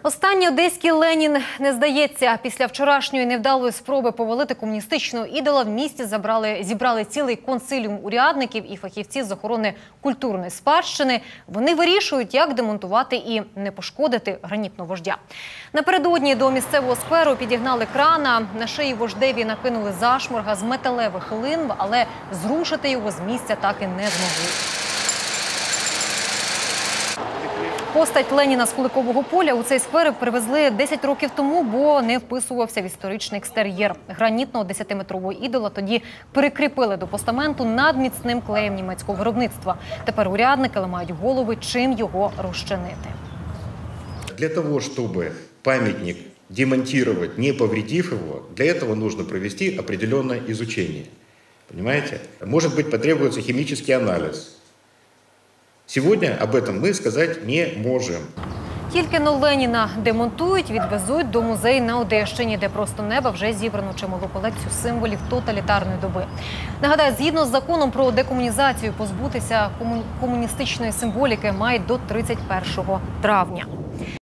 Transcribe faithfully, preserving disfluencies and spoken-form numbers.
Останній одеський Ленін не здається. Після вчорашньої невдалої спроби повалити комуністичного ідола в місті забрали, зібрали цілий консиліум урядників і фахівців з охорони культурної спадщини. Вони вирішують, як демонтувати і не пошкодити гранітного вождя. Напередодні до місцевого скверу підігнали крана, на шиї вождеві накинули зашморга з металевих линв, але зрушити його з місця так і не змогли. Постать Леніна з Куликового поля у цей сквер привезли десять років тому, бо не вписувався в історичний екстер'єр. Гранітного десятиметрового ідола тоді прикріпили до постаменту над міцним клеєм німецького виробництва. Тепер урядники ламають голови, чим його розчинити. Для того, щоб пам'ятник демонтировать, не повредив его, для этого нужно провести определенное изучение. Понимаете? Может быть, потребуется химический анализ. Сьогодні об этом ми сказати не можемо. Тільки но Леніна демонтують, відвезуть до музею на Одещині, де просто неба вже зібрано чималу колекцію символів тоталітарної доби. Нагадаю, згідно з законом про декомунізацію, позбутися комуністичної символіки мають до тридцять першого травня.